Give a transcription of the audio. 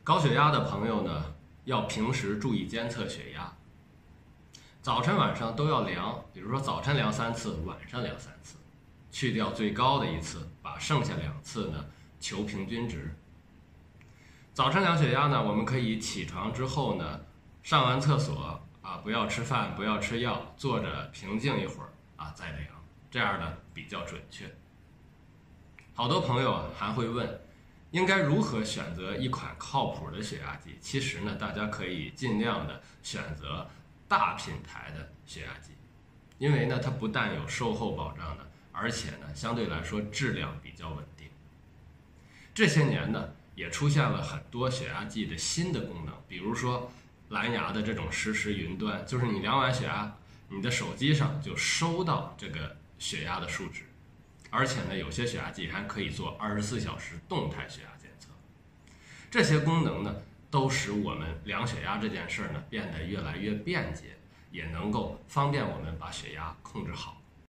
高血压的朋友呢，要平时注意监测血压，早晨晚上都要量，比如说早晨量3次，晚上量3次，去掉最高的一次，把剩下2次呢求平均值。早晨量血压呢，我们可以起床之后呢，上完厕所不要吃饭，不要吃药，坐着平静一会儿再量，这样呢比较准确。好多朋友还会问，应该如何选择一款靠谱的血压计？其实呢，大家可以尽量的选择大品牌的血压计，因为呢，它不但有售后保障的，而且呢，相对来说质量比较稳定。这些年呢，也出现了很多血压计的新的功能，比如说蓝牙的这种实时云端，就是你量完血压，你的手机上就收到这个血压的数值，而且呢，有些血压计还可以做24小时动态血压监测。这些功能呢，都使我们量血压这件事呢变得越来越便捷，也能够方便我们把血压控制好。